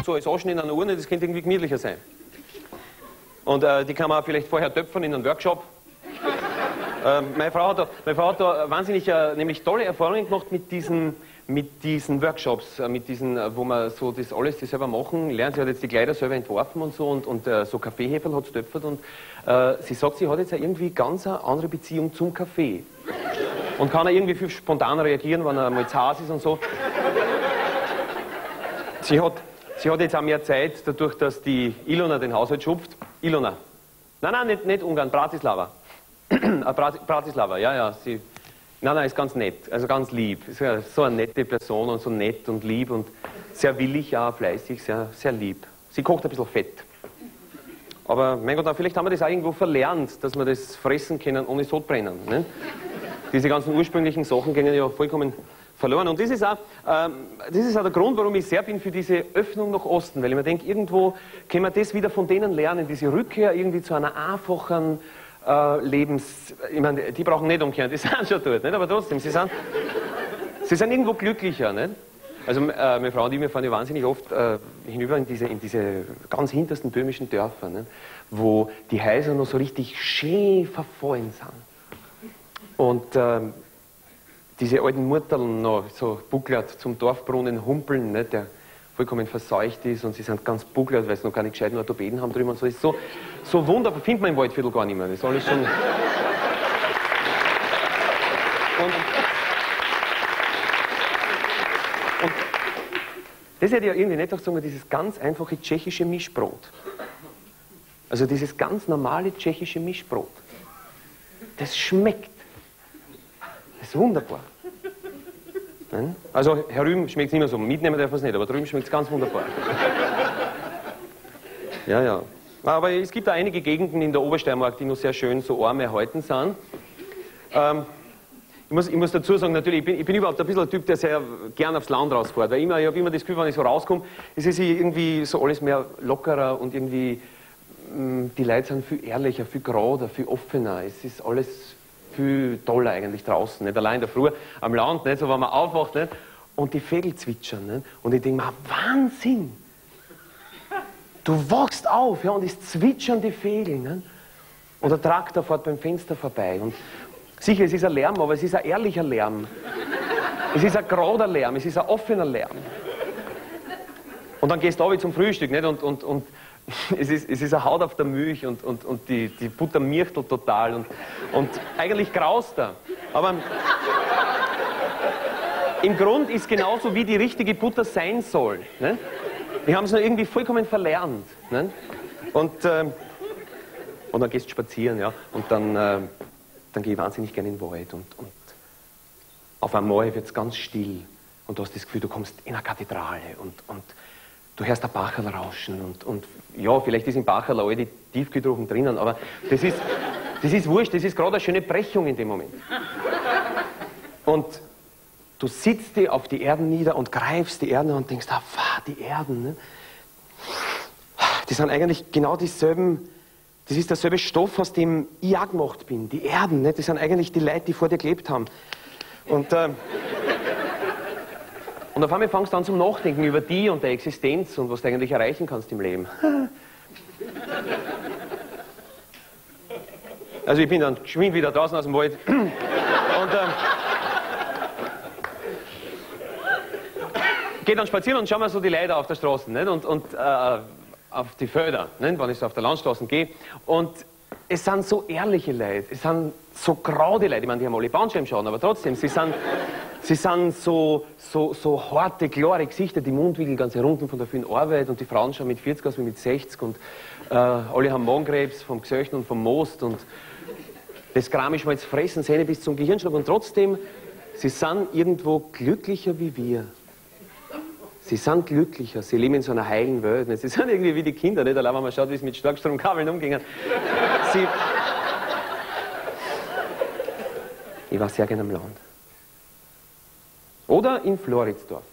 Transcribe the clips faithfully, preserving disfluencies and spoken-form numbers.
so als Aschen in einer Urne, das könnte irgendwie gemütlicher sein. Und äh, die kann man auch vielleicht vorher töpfern in einem Workshop. äh, meine, Frau hat da, meine Frau hat da wahnsinnig äh, nämlich tolle Erfahrungen gemacht mit diesen, mit diesen Workshops, äh, mit diesen, äh, wo man so das alles die selber machen lernt. Sie hat jetzt die Kleider selber entworfen und so und, und äh, so Kaffeeheferl hat sie töpfert und äh, sie sagt, sie hat jetzt irgendwie ganz eine andere Beziehung zum Kaffee. Und kann er irgendwie viel spontaner reagieren, wenn er mal zu Hause ist und so. Sie hat, sie hat jetzt auch mehr Zeit, dadurch, dass die Ilona den Haushalt schupft. Ilona. Nein, nein, nicht, nicht Ungarn, Bratislava. Brat, Bratislava, ja, ja. Sie, nein, nein, ist ganz nett, also ganz lieb. Ist ja so eine nette Person und so nett und lieb und sehr willig, ja, fleißig, sehr, sehr lieb. Sie kocht ein bisschen fett. Aber, mein Gott, vielleicht haben wir das auch irgendwo verlernt, dass wir das fressen können, ohne Sodbrennen. Ne? Diese ganzen ursprünglichen Sachen gehen ja vollkommen verloren. Und das ist, auch, ähm, das ist auch der Grund, warum ich sehr bin für diese Öffnung nach Osten. Weil ich mir denke, irgendwo können wir das wieder von denen lernen, diese Rückkehr irgendwie zu einer einfachen äh, Lebens... Ich meine, die brauchen nicht umkehren, die sind schon dort, nicht? Aber trotzdem, sie sind, sie sind irgendwo glücklicher. Nicht? Also äh, meine Frau und ich, wir fahren ja wahnsinnig oft äh, hinüber in diese, in diese ganz hintersten böhmischen Dörfer, nicht? Wo die Häuser noch so richtig schön verfallen sind. Und ähm, diese alten Murterln noch so bucklert zum Dorfbrunnen humpeln, nicht, der vollkommen verseucht ist und sie sind ganz bucklert, weil sie noch gar nicht gescheiten Orthopäden haben drüben und so. Das ist so, so wunderbar, findet man im Waldviertel gar nicht mehr. Das ist alles schon... Und Und das hätte ja irgendwie nicht auch sagen, dieses ganz einfache tschechische Mischbrot. Also dieses ganz normale tschechische Mischbrot. Das schmeckt. Das ist wunderbar. Also herüben schmeckt es nicht mehr so. Mitnehmen darf man es nicht, aber drüben schmeckt es ganz wunderbar. Ja, ja. Aber es gibt da einige Gegenden in der Obersteiermark, die noch sehr schön so arm erhalten sind. Ähm, Ich muss, ich muss dazu sagen, natürlich, ich bin, ich bin überhaupt ein bisschen ein Typ, der sehr gern aufs Land rausfährt. Weil immer, ich habe immer das Gefühl, wenn ich so rauskomme, es ist irgendwie so alles mehr lockerer und irgendwie, mh, die Leute sind viel ehrlicher, viel gerader, viel offener. Es ist alles viel toller eigentlich draußen. Nicht allein in der Früh am Land, nicht, so wenn man aufwacht nicht, und die Vögel zwitschern. Nicht, und ich denke mir, Wahnsinn! Du wachst auf, ja, und es zwitschern die Vögel. Nicht? Und der Traktor fährt beim Fenster vorbei. Und sicher, es ist ein Lärm, aber es ist ein ehrlicher Lärm. Es ist ein gerader Lärm, es ist ein offener Lärm. Und dann gehst du runter zum Frühstück, nicht? Und, und, und es, ist, es ist eine Haut auf der Milch und, und, und die, die Butter mirchtelt total. Und, und eigentlich graust er. Aber im Grund ist genauso, wie die richtige Butter sein soll. Nicht? Wir haben es nur irgendwie vollkommen verlernt. Nicht? Und, äh, und dann gehst du spazieren, ja. Und dann... Äh, dann gehe ich wahnsinnig gerne in den Wald und, und auf einmal wird es ganz still und du hast das Gefühl, du kommst in eine Kathedrale und, und du hörst ein Bacherl rauschen und, und ja, vielleicht ist im Bacherl all die Tiefkühltruchen drinnen, aber das ist, das ist wurscht, das ist gerade eine schöne Brechung in dem Moment. Und du sitzt dir auf die Erden nieder und greifst die Erden und denkst, ah, die Erden, ne? Die sind eigentlich genau dieselben. Das ist derselbe Stoff, aus dem ich auch gemacht bin. Die Erden, ne? Das sind eigentlich die Leute, die vor dir gelebt haben. Und, äh, und auf einmal fangst du an zum Nachdenken über die und der Existenz und was du eigentlich erreichen kannst im Leben. Also ich bin dann geschwind wieder draußen aus dem Wald. Und äh, gehe dann spazieren und schau mir so die Leute auf der Straße. Nicht? Und, und äh, auf die Felder, ne, wenn ich so auf der Landstraße gehe. Und es sind so ehrliche Leute, es sind so gerade Leute, ich meine, die haben alle Bandscheibenschäden, aber trotzdem, sie sind, sie sind so, so, so harte, klare Gesichter, die Mundwinkel ganz herunter von der vielen Arbeit und die Frauen schauen mit vierzig aus wie mit sechzig und äh, alle haben Magenkrebs vom Gesöchten und vom Most und das Kram ist mal jetzt fressen, Zähne bis zum Gehirnschlag und trotzdem, sie sind irgendwo glücklicher wie wir. Sie sind glücklicher, sie leben in so einer heilen Welt. Sie sind irgendwie wie die Kinder, nicht? Allein wenn man schaut, wie sie mit Starkstromkabeln umgehen. Sie ich war sehr gerne am Land. Oder in Floridsdorf.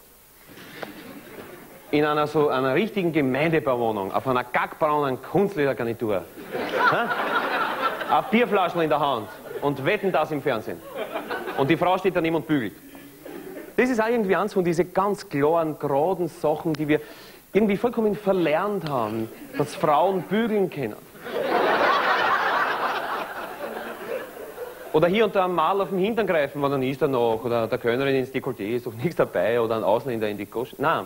In einer so einer richtigen Gemeindebauwohnung, auf einer gackbraunen Kunstledergarnitur. Ein Bierflaschen in der Hand und wetten das im Fernsehen. Und die Frau steht daneben und bügelt. Das ist auch irgendwie eins von diesen ganz klaren, geraden Sachen, die wir, irgendwie vollkommen verlernt haben, dass Frauen bügeln können. Oder hier und da mal auf den Hintern greifen, wann dann ist er noch, oder der Kölnerin ins Dekolleté ist doch nichts dabei, oder ein Ausländer in die Goschen. Nein.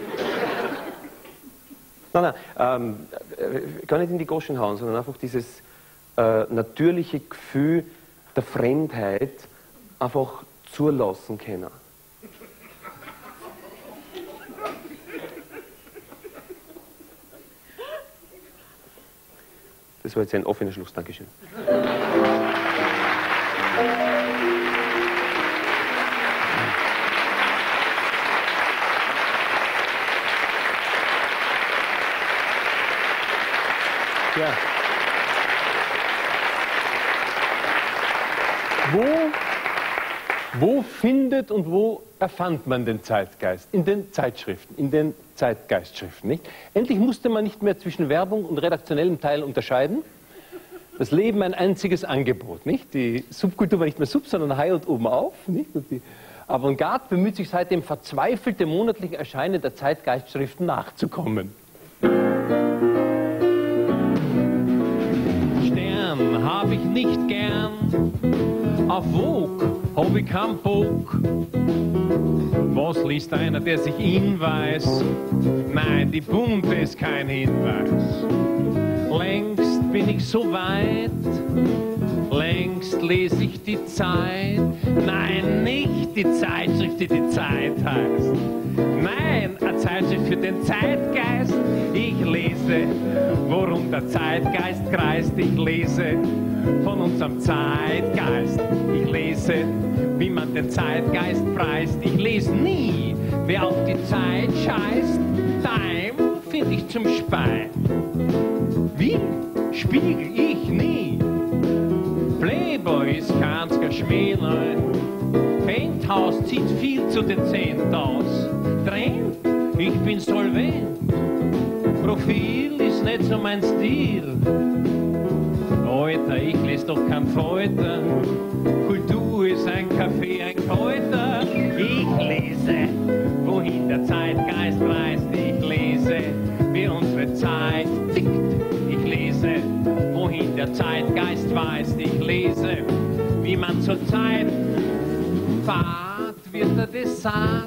Nein, nein, ähm, gar nicht in die Goschen hauen, sondern einfach dieses äh, natürliche Gefühl der Fremdheit einfach zulassen können. Das war jetzt ein offener Schluss. Dankeschön. Ja. Wo, wo findet und wo erfand man den Zeitgeist? In den Zeitschriften, in den Zeitgeistschriften, nicht? Endlich musste man nicht mehr zwischen Werbung und redaktionellem Teil unterscheiden. Das Leben ein einziges Angebot, nicht? Die Subkultur war nicht mehr Sub, sondern High und oben auf, nicht? Und die Avantgarde bemüht sich seitdem verzweifelt, dem monatlichen Erscheinen der Zeitgeistschriften nachzukommen. Stern hab ich nicht gern, auf Vogue hab ich keinen Bock. Was liest einer, der sich ihn weiß? Nein, die Bunte ist kein Hinweis. Längst bin ich so weit, längst lese ich die Zeit. Nein, nicht die Zeitschrift, die die Zeit heißt. Nein, eine Zeitschrift für den Zeitgeist. Ich lese, worum der Zeitgeist kreist. Ich lese von unserem Zeitgeist. Ich lese, wie man den Zeitgeist preist. Ich lese nie, wer auf die Zeit scheißt. Time finde ich zum Speien. Wie? Spiegel ich nie. Playboy ist ganz Geschmähler. Penthouse zieht viel zu dezent aus. Trend? Ich bin solvent. Profil ist nicht so mein Stil. Alter, ich lese doch kein Falter. Kultur ist ein Kaffee, ein Kräuter. Ich lese, wohin der Zeitgeist reist. Ich lese, wie unsere Zeit tickt. Ich lese, wohin der Zeitgeist weist. Ich lese, wie man zur Zeit fahrt, wird er desart.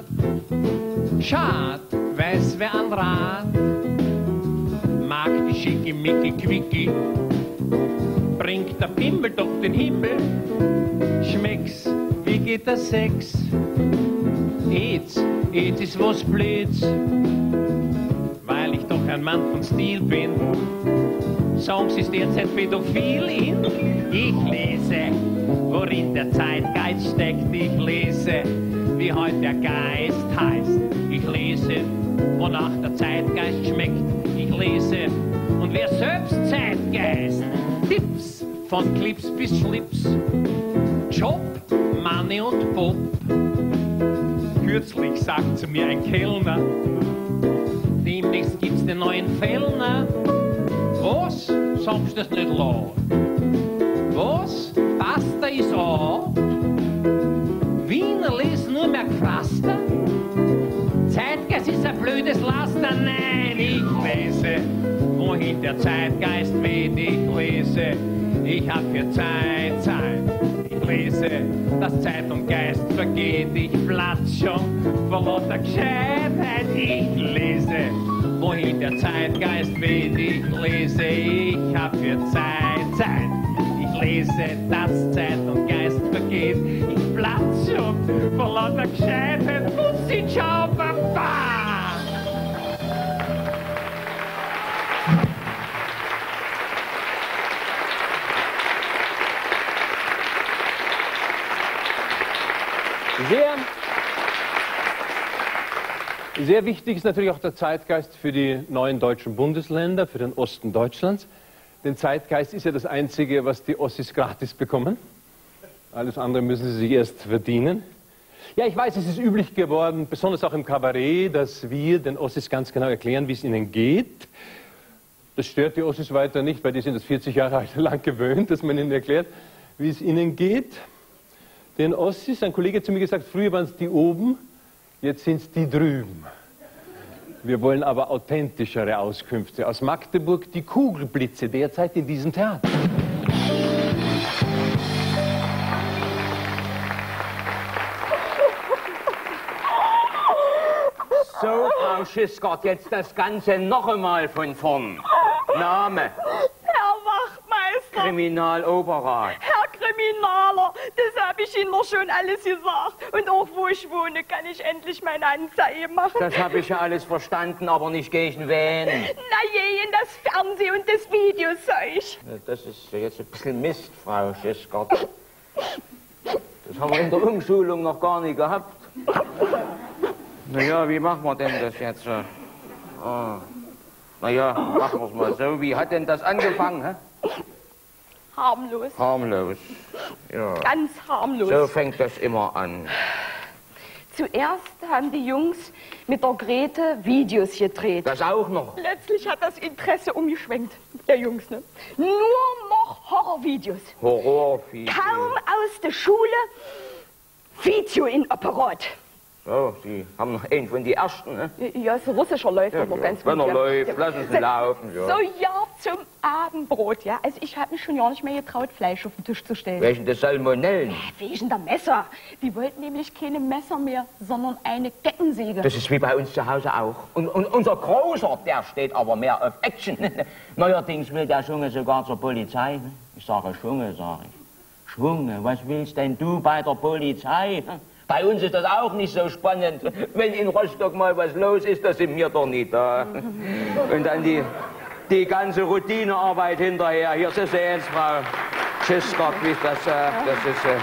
Schad, weiß wer an Rat. Mag die Schickimicki Quicki. Bringt der Pimmel doch den Himmel. Schmeck's, wie geht der Sex? Eats, eats ist was blöds. Weil ich doch ein Mann von Stil bin. Songs ist derzeit pädophil in. Ich lese, worin der Zeitgeist steckt. Ich lese, wie heute der Geist heißt. Ich lese, wonach der Zeitgeist schmeckt. Ich lese, und wer selbst Zeitgeist. Tipps von Clips bis Schlips. Job, Money und Pop. Kürzlich sagt zu mir ein Kellner, demnächst gibt's den neuen Fellner. Was? Sagst du das nicht laut? Was? Pasta ist auch? Wiener lesen nur mehr Gefraster? Zeitgeist ist ein blödes Laster? Nein, ich lese, wohin der Zeitgeist weht. Ich lese, ich hab für Zeit Zeit. Ich lese, dass Zeit und Geist vergeht. Ich platz schon vor lauter Gescheitheit. Ich lese, wohin der Zeitgeist weht. Ich lese, ich hab für Zeit Zeit. Ich lese, dass Zeit und Geist vergeht. Ich platz schon vor lauter Gescheitheit. Fuzzi, ciao, Papa! Sehr, sehr wichtig ist natürlich auch der Zeitgeist für die neuen deutschen Bundesländer, für den Osten Deutschlands. Denn Zeitgeist ist ja das Einzige, was die Ossis gratis bekommen. Alles andere müssen sie sich erst verdienen. Ja, ich weiß, es ist üblich geworden, besonders auch im Kabarett, dass wir den Ossis ganz genau erklären, wie es ihnen geht. Das stört die Ossis weiter nicht, weil die sind das vierzig Jahre lang gewöhnt, dass man ihnen erklärt, wie es ihnen geht. Den Ossis, ein Kollege hat zu mir gesagt, früher waren es die oben, jetzt sind es die drüben. Wir wollen aber authentischere Auskünfte. Aus Magdeburg die Kugelblitze derzeit in diesem Theater. So, Frau Schiskert, jetzt das Ganze noch einmal von vorn. Name? Herr Wachtmeister. Kriminaloberrat. Herr Kriminaler, das habe ich Ihnen doch schon alles gesagt. Und auch wo ich wohne, kann ich endlich meine Anzeige machen. Das habe ich ja alles verstanden, aber nicht gegen wen. Na je, in das Fernseh- und das Videozeug. Das ist jetzt ein bisschen Mist, Frau Schiskert. Das haben wir in der Umschulung noch gar nicht gehabt. Na ja, wie machen wir denn das jetzt? Ah. Na ja, machen wir es mal so. Wie hat denn das angefangen? Hä? Harmlos. Harmlos. Ja. Ganz harmlos. So fängt das immer an. Zuerst haben die Jungs mit der Grete Videos gedreht. Das auch noch. Letztlich hat das Interesse umgeschwenkt, der Jungs, ne? Nur noch Horrorvideos. Horrorvideos. Kaum aus der Schule, Video in Apparat. So, Sie haben noch einen von die ersten, ne? Ja, so russischer läuft Ja, aber ja. ganz gut. Wenn er ja. läuft, lassen Sie ihn laufen, ja. So, ja, zum Abendbrot, ja. Also ich habe mich schon gar nicht mehr getraut, Fleisch auf den Tisch zu stellen. Welchen des Salmonellen? Wegen der Messer. Die wollten nämlich keine Messer mehr, sondern eine Kettensäge. Das ist wie bei uns zu Hause auch. Und, und unser Großer, der steht aber mehr auf Action. Neuerdings will der Junge sogar zur Polizei. Ich sage Junge, sage ich. Junge, was willst denn du bei der Polizei? Bei uns ist das auch nicht so spannend. Wenn in Rostock mal was los ist, da sind wir doch nicht da. Und dann die, die ganze Routinearbeit hinterher. Hier, Sie sehen es, Frau Schiskert, wie ich das sage. Das ist... Äh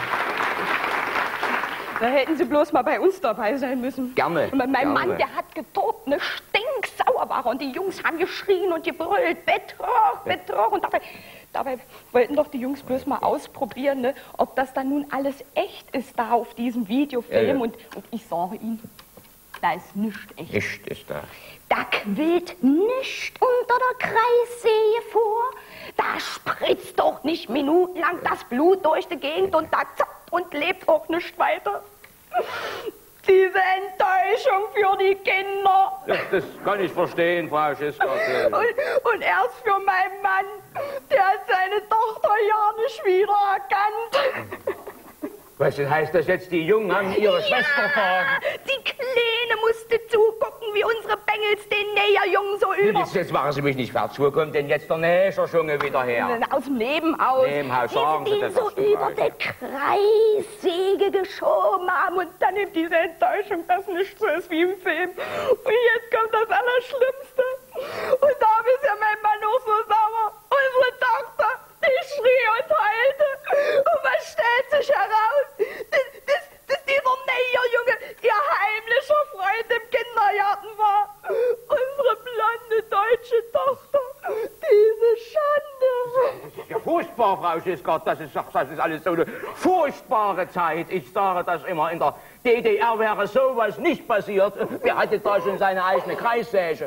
Da hätten Sie bloß mal bei uns dabei sein müssen. Gerne. Und mein gerne. Mann, der hat getobt, ne, stinksauer war er. Und die Jungs haben geschrien und gebrüllt, Bett hoch, Bett hoch. Und dabei, dabei wollten doch die Jungs bloß mal ausprobieren, ne, ob das dann nun alles echt ist da auf diesem Videofilm. Ja, ja. Und, und ich sage Ihnen, da ist nichts echt. Echt ist da. Da quillt nicht unter der Kreissäge vor. Da spritzt doch nicht minutenlang das Blut durch die Gegend und da zappt und lebt auch nicht weiter. Diese Enttäuschung für die Kinder. Das, das kann ich verstehen, Frau Schiskert. Und, und erst für meinen Mann, der hat seine Tochter ja nicht wiedererkannt. Was denn heißt das jetzt? Die Jungen haben ihre ja, Schwester verraten? Die Kleine musste zugucken, wie unsere Bengels den Näherjungen so über... Jetzt, jetzt machen Sie mich nicht fertig. Wo kommt denn jetzt der Näscherjunge wieder her? Aus dem Nebenhaus. Nebenhaus, sagen die Sie ihn das so erst über mal. die Kreissäge geschoben haben und dann eben diese Enttäuschung, dass nicht so ist wie im Film. Und jetzt kommt das Allerschlimmste. Und da ist ja mein Mann auch so sauer. Unsere Tochter, die schrie und heulte. Und was stellt sich heraus? Dass, dass, dass dieser Näherjunge ihr heimlicher Freund im Kindergarten war. Unsere blonde deutsche Tochter. Diese Schande. Das ist ja furchtbar, Frau Schiskert. Das ist, das ist alles so eine furchtbare Zeit. Ich sage das immer. In der D D R wäre sowas nicht passiert. Wer hatte da schon seine eigene Kreissäge?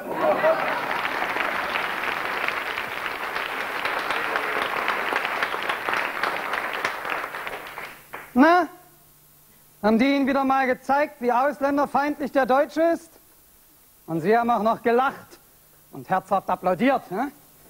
Na, haben die Ihnen wieder mal gezeigt, wie ausländerfeindlich der Deutsche ist? Und Sie haben auch noch gelacht und herzhaft applaudiert, ne?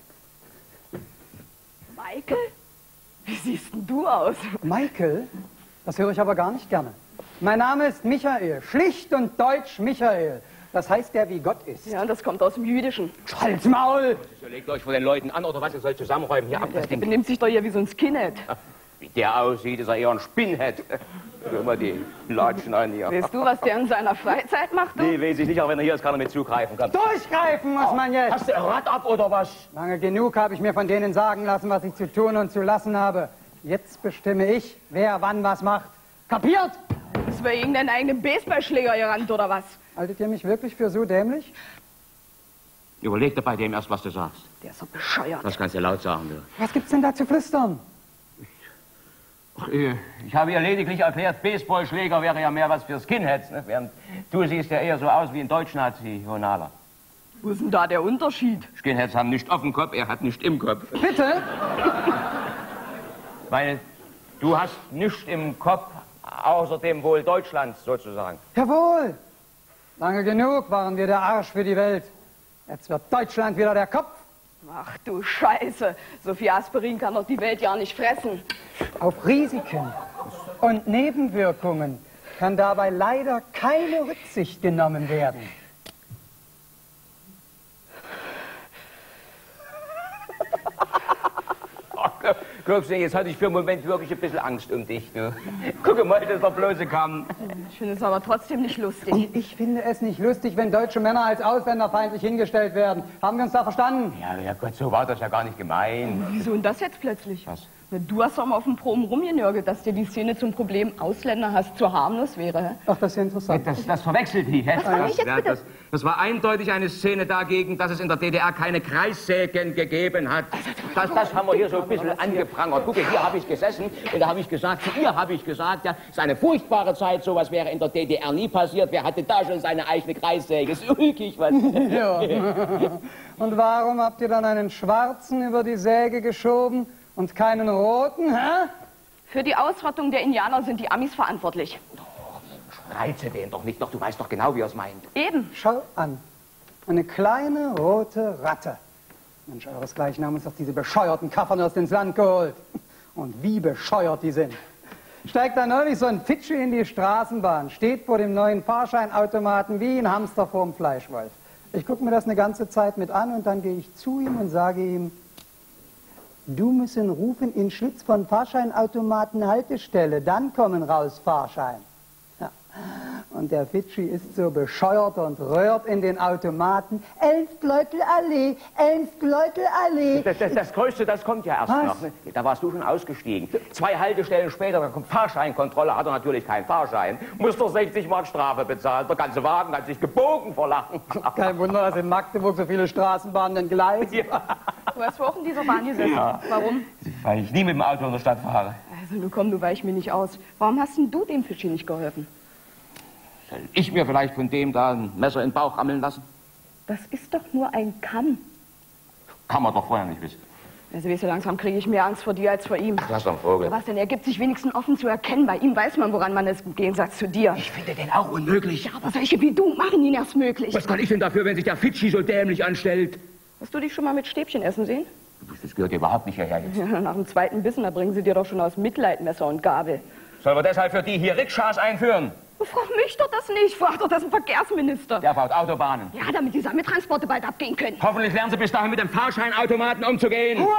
Michael? Wie siehst denn du aus? Michael? Das höre ich aber gar nicht gerne. Mein Name ist Michael, schlicht und deutsch Michael. Das heißt der, wie Gott ist. Ja, das kommt aus dem Jüdischen. Halt's Maul! So, legt euch vor den Leuten an, oder was? Ihr sollt zusammenräumen. Hier ab Der, das der Ding. benimmt sich doch hier wie so ein Skinhead. Wie der aussieht, ist er eher ein Spinnhead. Immer die Latschen an hier. Weißt du, was der in seiner Freizeit macht? Du? Nee, weiß ich nicht, aber wenn er hier ist, kann er mit zugreifen. Komm. Durchgreifen muss man jetzt! Hast du ein Rad ab oder was? Lange genug habe ich mir von denen sagen lassen, was ich zu tun und zu lassen habe. Jetzt bestimme ich, wer wann was macht. Kapiert? Ist bei irgendeinen eigenen Baseballschläger gerannt, oder was? Haltet ihr mich wirklich für so dämlich? Überleg dir bei dem erst, was du sagst. Der ist so bescheuert. Das kannst du laut sagen, du. Was gibt's denn da zu flüstern? Ach, äh, ich habe ihr lediglich erklärt, Baseballschläger wäre ja mehr was für Skinheads, ne? Während du siehst ja eher so aus wie ein Deutschnazi, Honala. Wo ist denn da der Unterschied? Skinheads haben nicht auf dem Kopf, er hat nicht im Kopf. Bitte? Weil du hast nichts im Kopf, außer dem Wohl Deutschlands sozusagen. Jawohl. Lange genug waren wir der Arsch für die Welt. Jetzt wird Deutschland wieder der Kopf. Ach du Scheiße, so viel Aspirin kann doch die Welt ja nicht fressen. Auf Risiken und Nebenwirkungen kann dabei leider keine Rücksicht genommen werden. Glöckchen, jetzt hatte ich für einen Moment wirklich ein bisschen Angst um dich. Du. Guck mal, das war bloße Kamm. Ich finde es aber trotzdem nicht lustig. Und ich finde es nicht lustig, wenn deutsche Männer als ausländerfeindlich hingestellt werden. Haben wir uns da verstanden? Ja, ja Gott, so war das ja gar nicht gemeint. Wieso denn das jetzt plötzlich? Was? Du hast doch mal auf dem Proben rumgenörgelt, dass dir die Szene zum Problem Ausländer hast zu harmlos wäre. Ach, das ist ja interessant. Das, das verwechselt die. Was soll ich jetzt ja, bitte? das, das war eindeutig eine Szene dagegen, dass es in der D D R keine Kreissägen gegeben hat. Das, das haben wir hier so ein bisschen angeprangert. Guck, hier habe ich gesessen und da habe ich gesagt, zu ihr habe ich gesagt, ja, es ist eine furchtbare Zeit, sowas wäre in der D D R nie passiert. Wer hatte da schon seine eigene Kreissäge? Ist ulkig, was? Ja. Und warum habt ihr dann einen Schwarzen über die Säge geschoben und keinen Roten, hä? Für die Ausrottung der Indianer sind die Amis verantwortlich. Reize den doch nicht noch, du weißt doch genau, wie er es meint. Eben. Schau an. Eine kleine rote Ratte. Mensch, euresgleichen haben uns doch diese bescheuerten Kafferners ins Land geholt. Und wie bescheuert die sind. Steigt da neulich so ein Fitschi in die Straßenbahn, steht vor dem neuen Fahrscheinautomaten wie ein Hamster vorm Fleischwolf. Ich gucke mir das eine ganze Zeit mit an und dann gehe ich zu ihm und sage ihm, du müssen rufen in Schutz von Fahrscheinautomaten Haltestelle, dann kommen raus Fahrschein. Ja. Und der Fitschi ist so bescheuert und röhrt in den Automaten. Elfgleutelallee, Elfgleutelallee. Das, das, das Größte, das kommt ja erst Was? noch. Ne? Da warst du schon ausgestiegen. Zwei Haltestellen später, da kommt Fahrscheinkontrolle, hat er natürlich keinen Fahrschein. Muss doch sechzig Mark Strafe bezahlen. Der ganze Wagen hat sich gebogen vor Lachen. Kein Wunder, dass in Magdeburg so viele Straßenbahnen entgleisen. Ja. Du hast auch in dieser Bahn gesessen. Ja. Warum? Weil ich nie mit dem Auto in der Stadt fahre. Also, nun komm, du weich mir nicht aus. Warum hast denn du dem Fitschi nicht geholfen? Soll ich mir vielleicht von dem da ein Messer in den Bauch rammeln lassen? Das ist doch nur ein Kamm. Kann man doch vorher nicht wissen. Also, weißt du, langsam kriege ich mehr Angst vor dir als vor ihm. Du hast doch einen Vogel. Ja, was denn? Er gibt sich wenigstens offen zu erkennen. Bei ihm weiß man, woran man ist, im Gegensatz zu dir. Ich finde den auch unmöglich. Ja, aber solche wie du machen ihn erst möglich. Was kann ich denn dafür, wenn sich der Fitschi so dämlich anstellt? Hast du dich schon mal mit Stäbchen essen sehen? Das gehört überhaupt nicht hierher jetzt. Ja, nach dem zweiten Bissen, da bringen sie dir doch schon aus Mitleid Messer und Gabel. Sollen wir deshalb für die hier Rikschas einführen? Frag mich doch das nicht. Frag doch das ein Verkehrsminister. Der baut Autobahnen. Ja, damit die Sammeltransporte bald abgehen können. Hoffentlich lernen Sie bis dahin mit dem Fahrscheinautomaten umzugehen. Ruhe!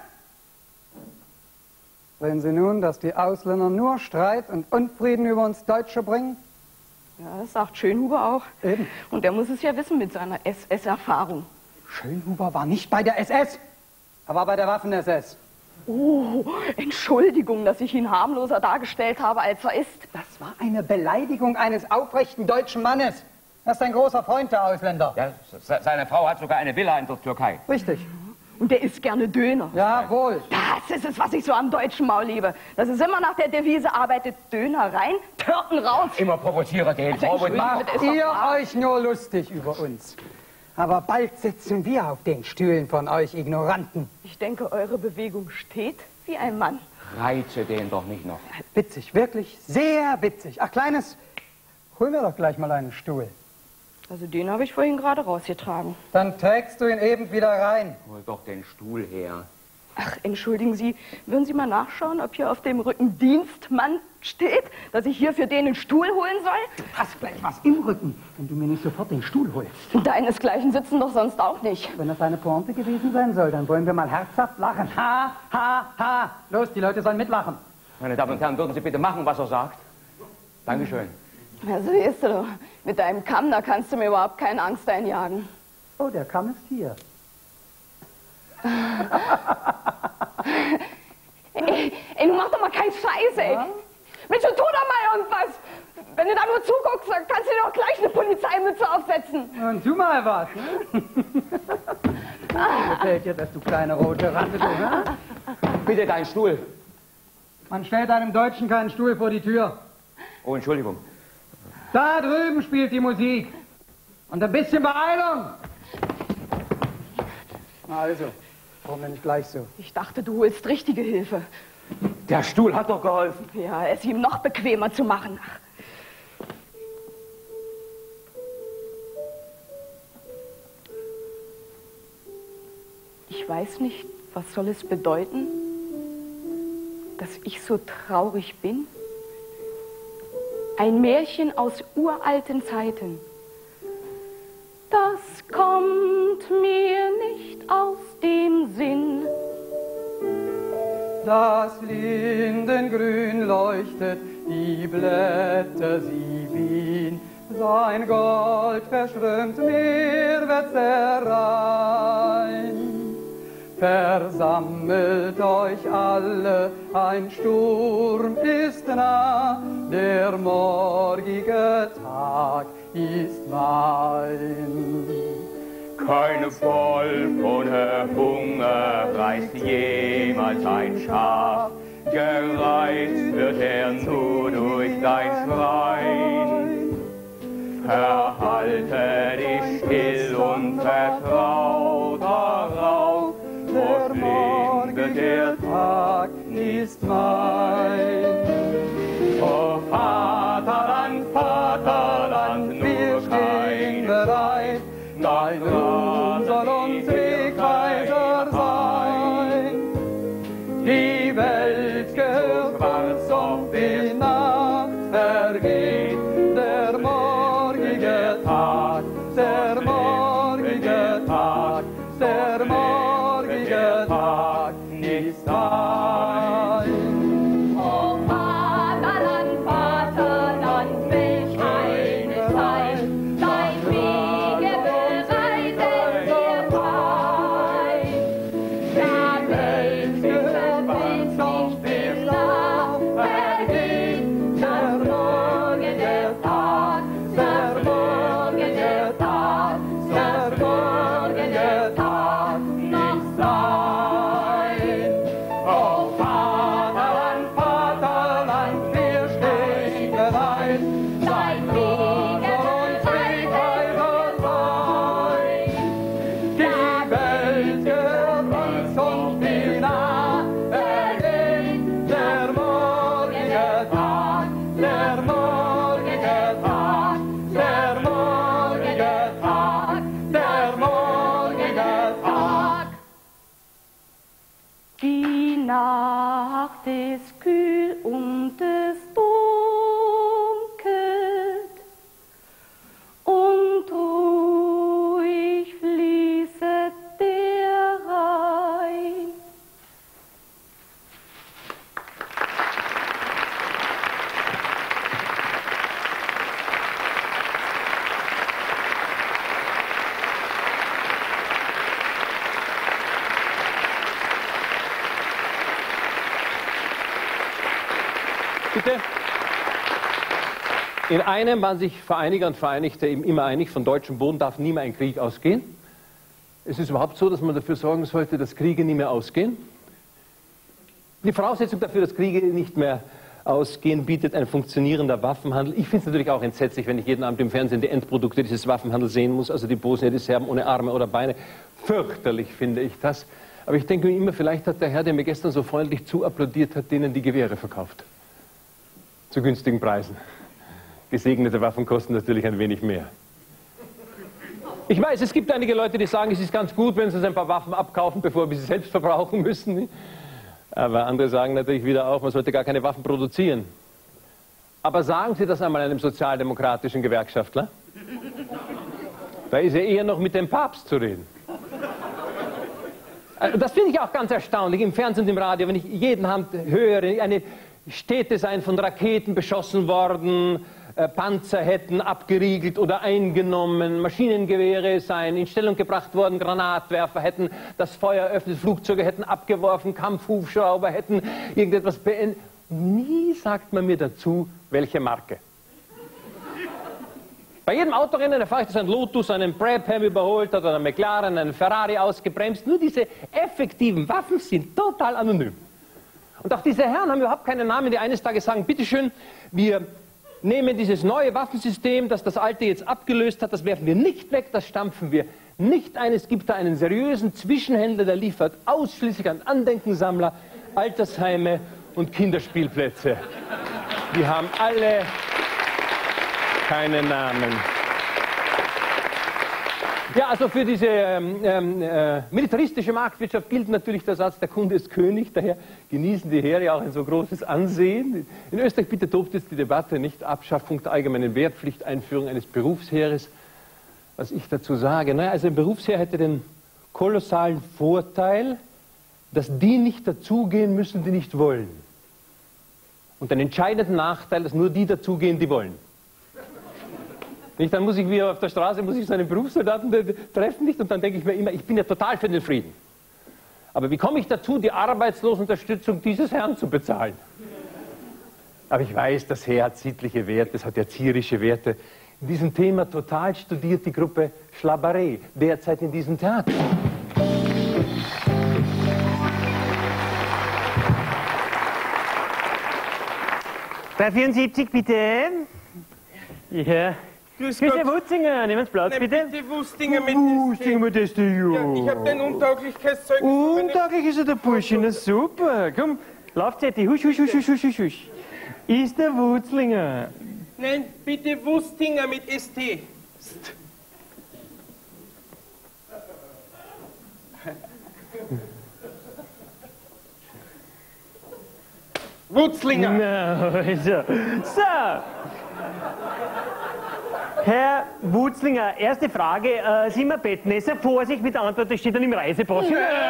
Sehen Sie nun, dass die Ausländer nur Streit und Unfrieden über uns Deutsche bringen? Ja, das sagt Schönhuber auch. Eben. Und der muss es ja wissen mit seiner S S-Erfahrung. Schönhuber war nicht bei der S S. Er war bei der Waffen-S S. Oh, Entschuldigung, dass ich ihn harmloser dargestellt habe, als er ist. Das war eine Beleidigung eines aufrechten deutschen Mannes. Er ist ein großer Freund der Ausländer. Ja, se- seine Frau hat sogar eine Villa in der Türkei. Richtig. Und der isst gerne Döner. Jawohl. Das ist es, was ich so am deutschen Maul liebe. Das ist immer nach der Devise, arbeitet Döner rein, Türken raus. Immer provoziere den. Also, Provo- Entschuldigung, Macht das ist doch ihr wahr. euch nur lustig über uns. Aber bald sitzen wir auf den Stühlen von euch Ignoranten. Ich denke, eure Bewegung steht wie ein Mann. Reize den doch nicht noch. Witzig, wirklich sehr witzig. Ach, Kleines, hol mir doch gleich mal einen Stuhl. Also den habe ich vorhin gerade rausgetragen. Dann trägst du ihn eben wieder rein. Hol doch den Stuhl her. Ach, entschuldigen Sie, würden Sie mal nachschauen, ob hier auf dem Rücken Dienstmann steht, dass ich hier für den einen Stuhl holen soll? Hast gleich was im Rücken, wenn du mir nicht sofort den Stuhl holst. Deinesgleichen sitzen doch sonst auch nicht. Wenn das eine Pointe gewesen sein soll, dann wollen wir mal herzhaft lachen. Ha, ha, ha. Los, die Leute sollen mitlachen. Meine Damen und Herren, würden Sie bitte machen, was er sagt? Dankeschön. Also weißt du, mit deinem Kamm, da kannst du mir überhaupt keine Angst einjagen. Oh, der Kamm ist hier. Ey, ey, du mach doch mal keinen Scheiß, ey. Ja? Mensch, du tu doch mal irgendwas. Wenn du da nur zuguckst, dann kannst du dir doch gleich eine Polizeimütze aufsetzen. Und tu mal was, ne? Mir gefällt dir das, du kleine rote Ratte, du, ne? Bitte deinen Stuhl. Man stellt einem Deutschen keinen Stuhl vor die Tür. Oh, Entschuldigung. Da drüben spielt die Musik. Und ein bisschen Beeilung. Na also, warum denn nicht gleich so? Ich dachte, du holst richtige Hilfe. Der Stuhl hat doch geholfen. Ja, es ihm noch bequemer zu machen. Ich weiß nicht, was soll es bedeuten, dass ich so traurig bin? Ein Märchen aus uralten Zeiten. Das kommt mir nicht aus dem Sinn. Das Lindengrün leuchtet, die Blätter sie wehen, sein Gold verschwimmt meerwärts der Rhein. Versammelt euch alle, ein Sturm ist nah, der morgige Tag ist mein. Kein Volk ohne Hunger reißt jemals ein Schaf, gereizt wird er nur durch dein Schrein. Verhalte dich still und vertrau darauf, der morgige Tag ist mein. O Vaterland, Vaterland, wir stehen bereit, dein Ruhm soll uns Wegweiser sein. Die Welt gehört schwarz, doch die Nacht vergeht. Der morgige Tag, der morgige Tag, der morgige Tag ist dein. O Vaterland, Vaterland, welch eine Zeit, dein Wege bereitet dir frei. Der Welt gehört schwarz, doch die Nacht vergeht. Der morgige Tag, der morgige Tag, der morgige Tag ist dein. O Vaterland, Vaterland, wir stehen bereit, dein Ruhm soll uns Wegweiser sein. Die Welt gehört uns und die Nacht vergeht. Der morgige Tag, der morgige Tag, der morgige Tag, der morgige Tag. Die Nacht ist kühl und es dunkelt und ruhig fließet der Rhein. Bitte. In einem waren sich Vereiniger und Vereinigte eben immer einig, von deutschem Boden darf nie mehr ein Krieg ausgehen. Es ist überhaupt so, dass man dafür sorgen sollte, dass Kriege nie mehr ausgehen. Die Voraussetzung dafür, dass Kriege nicht mehr ausgehen, bietet ein funktionierender Waffenhandel. Ich finde es natürlich auch entsetzlich, wenn ich jeden Abend im Fernsehen die Endprodukte dieses Waffenhandels sehen muss, also die Bosnier, die Serben ohne Arme oder Beine. Fürchterlich finde ich das. Aber ich denke mir immer, vielleicht hat der Herr, der mir gestern so freundlich zuapplaudiert hat, denen die Gewehre verkauft. Zu günstigen Preisen. Gesegnete Waffen kosten natürlich ein wenig mehr. Ich weiß, es gibt einige Leute, die sagen, es ist ganz gut, wenn sie uns ein paar Waffen abkaufen, bevor wir sie selbst verbrauchen müssen. Aber andere sagen natürlich wieder auch, man sollte gar keine Waffen produzieren. Aber sagen Sie das einmal einem sozialdemokratischen Gewerkschaftler. Da ist er eher noch mit dem Papst zu reden. Das finde ich auch ganz erstaunlich, im Fernsehen und im Radio, wenn ich jeden Abend höre, eine Städte seien von Raketen beschossen worden, äh, Panzer hätten abgeriegelt oder eingenommen, Maschinengewehre seien in Stellung gebracht worden, Granatwerfer hätten das Feuer eröffnet, Flugzeuge hätten abgeworfen, Kampfhubschrauber hätten irgendetwas beendet. Nie sagt man mir dazu, welche Marke. Bei jedem Autorennen erfahre ich, dass ein Lotus einen Brabham überholt hat oder ein McLaren einen Ferrari ausgebremst. Nur diese effektiven Waffen sind total anonym. Und auch diese Herren haben überhaupt keine Namen, die eines Tages sagen, bitteschön, wir nehmen dieses neue Waffensystem, das das alte jetzt abgelöst hat, das werfen wir nicht weg, das stampfen wir nicht ein. Es gibt da einen seriösen Zwischenhändler, der liefert ausschließlich an Andenkensammler, Altersheime und Kinderspielplätze. Die haben alle keine Namen. Ja, also für diese ähm, äh, militaristische Marktwirtschaft gilt natürlich der Satz, der Kunde ist König, daher genießen die Heere auch ein so großes Ansehen. In Österreich bitte tobt jetzt die Debatte nicht Abschaffung der allgemeinen Wehrpflicht, Einführung eines Berufsheeres. Was ich dazu sage, naja, also ein Berufsheer hätte den kolossalen Vorteil, dass die nicht dazugehen müssen, die nicht wollen. Und den entscheidenden Nachteil, dass nur die dazugehen, die wollen. Nicht, dann muss ich wie auf der Straße, muss ich so einen Berufssoldaten treffen, nicht? Und dann denke ich mir immer, ich bin ja total für den Frieden. Aber wie komme ich dazu, die Arbeitslosenunterstützung dieses Herrn zu bezahlen? Aber ich weiß, das Heer hat sittliche Werte, es hat erzieherische Werte. In diesem Thema total studiert die Gruppe Schlabaré, derzeit in diesem Theater. dreihundertvierundsiebzig, bitte. Ja. Grüß Grüß Gott. Herr Wutzinger, nehmen Sie Platz, Nein, bitte. bitte Wustinger mit Wutzinger mit S T, ja. Ja, ich habe den Untauglichkeitszeugnis. von meinem- Untauglich ist er, der Bursche, na super. Komm, lauft jetzt, husch, husch, husch, husch, husch, husch, husch. Ist der Wutzlinger. Nein, bitte Wustinger mit S T. St. Wutzlinger. Na, also. So. Herr Wutzlinger, erste Frage. Äh, sind wir Bettnässer? Vorsicht mit der Antwort, das steht dann im Reisepass.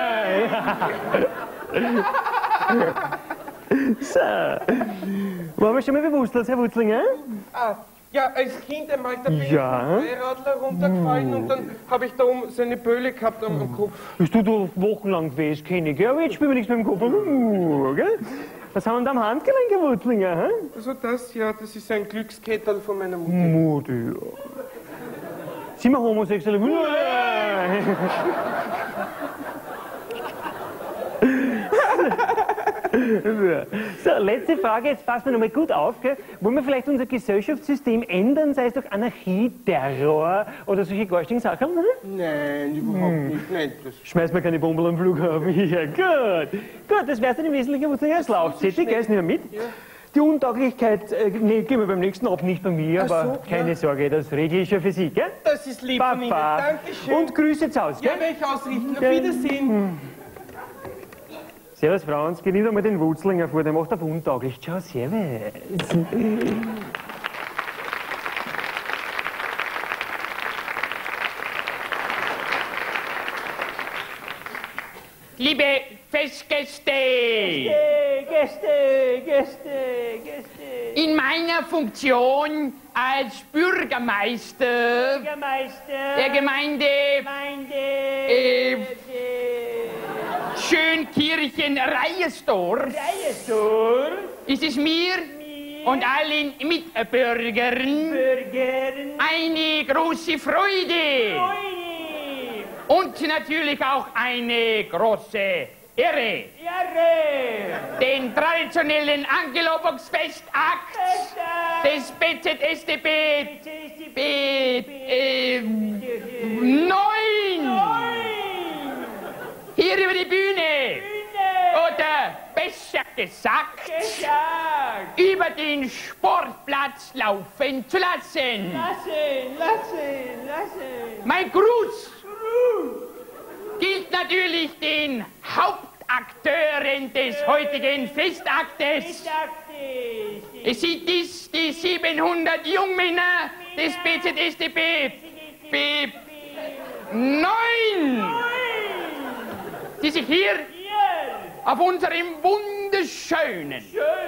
So. Waren wir schon mal bewusst, Herr Wutzlinger? Ah, ja, als Kind einmal, da bin Ja. ich vom Freiradler runtergefallen und dann habe ich da um so eine Böhle gehabt am, am Kopf. Bist du da wochenlang gewesen, kenne ich, gell? Aber jetzt spielen wir nichts mit dem Kopf. Uh, gell? Was haben wir da am Handgelenk, Herr Wutzlinger? Hä? Also das, ja, das ist ein Glückskettel von meiner Mutter. Mutter, ja. Sind wir homosexuell? So, letzte Frage, jetzt passen wir noch mal gut auf. Gell? Wollen wir vielleicht unser Gesellschaftssystem ändern, sei es durch Anarchie, Terror oder solche garstigen Sachen? Hm? Nein, überhaupt nicht. Nein, das Schmeiß mir keine Bombe am Flughafen. Ja, gut. Gut, das wär's dann im Wesentlichen, was du jetzt laufst. Gell, nehmen wir mit. Ja. Die Untauglichkeit, äh, nee, gehen wir beim nächsten ab, nicht bei mir, Ach aber so, keine ja. Sorge, das regle ich schon für Sie, gell? Das ist lieb von Ihnen. Papa. Dankeschön. Und Grüße zu Hause, Ja, gell? werde ich ausrichten. Auf Ja. Wiedersehen. Servus, Franz, geh nicht einmal den Wutzlinger vor, der macht auf untauglich. Ciao, servus. Liebe Festgäste, Gäste, Gäste, Gäste. in meiner Funktion als Bürgermeister Bürgermeister. der Gemeinde Gemeinde. äh, Schönkirchen-Reiersdorf Reiersdorf. ist es mir und allen Mitbürgern Bürgern. eine große Freude Freude. und natürlich auch eine große Ehre, Ehre. den traditionellen Angelobox-Festakt des B Z S D B B äh, neun hier über die Bühne oder besser gesagt über den Sportplatz laufen zu lassen. Lassen, lassen, lassen. Mein Gruß gilt natürlich den Hauptakteuren des heutigen Festaktes. Es sind dies die siebenhundert Jungmänner des B Z S D B B neun, die sich hier auf unserem wunderschönen,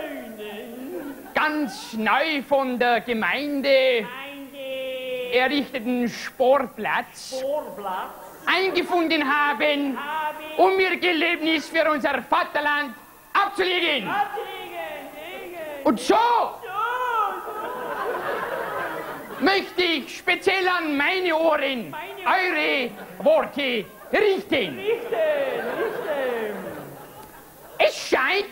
ganz neu von der Gemeinde errichteten Sportplatz eingefunden haben, um ihr Gelöbnis für unser Vaterland abzulegen. Und so möchte ich speziell an meine Ohren eure Worte richten. Es scheint